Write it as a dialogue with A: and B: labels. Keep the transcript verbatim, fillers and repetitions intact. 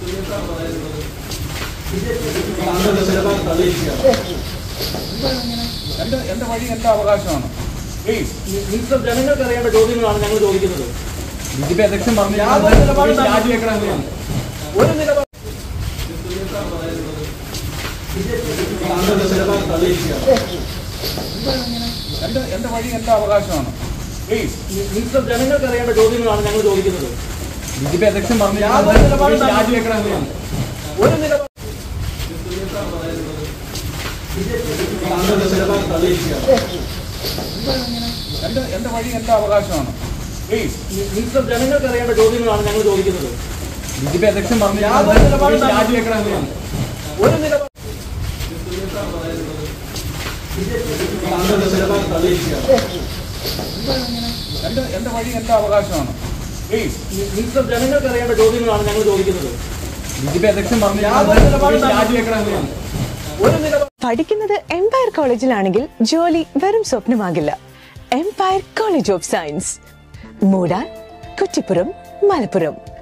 A: എന്റെ എന്റെ വഴി എന്റെ അവകാശമാണ്.
B: മിസ്റ്റർ, ജനങ്ങൾക്ക് അറിയേണ്ട ചോദ്യങ്ങളാണ് ഞങ്ങൾ ചോദിക്കുന്നത്.
A: ബി ജെ പി അധ്യക്ഷൻ പറഞ്ഞു രാജിവെക്കണം.
B: ഒരു നിലപാട്
A: എന്റെ എന്റെ വഴി എന്റെ അവകാശമാണ്.
B: മിസ്റ്റർ, ജനങ്ങൾക്ക് അറിയേണ്ട ചോദ്യങ്ങളാണ് ഞങ്ങൾ ചോദിക്കുന്നത്.
A: ബി ജെ പി അധ്യക്ഷൻ പറഞ്ഞു രാജിവെക്കണം.
B: ഒരു നിലപാട്
A: എന്റെ എന്റെ വഴി എന്റെ അവകാശമാണ്.
B: മിസ്റ്റർ, ജനങ്ങൾക്ക് അറിയേണ്ട ചോദ്യങ്ങളാണ് ഞങ്ങൾ ചോദിക്കുന്നത്.
A: ബി ജെ പി അധ്യക്ഷൻ പറഞ്ഞു രാജിവെക്കണം.
B: ഒരു നിലപാട്
A: എന്റെ എന്റെ വഴി എന്റെ അവകാശമാണ്.
B: മിസ്റ്റർ, ജനങ്ങൾക്ക് അറിയേണ്ട ചോദ്യങ്ങളാണ് ഞങ്ങൾ ചോദിക്കുന്നത്.
A: ബി ജെ പി അധ്യക്ഷൻ പറഞ്ഞു രാജിവെക്കണം.
B: ഒരു നിലപാട്
C: പഠിക്കുന്നത് എംപയർ കോളേജിലാണെങ്കിൽ ജോലി വെറും സ്വപ്നമാകില്ല. Empire College of Science, Moodal, Kuttippuram, Malappuram.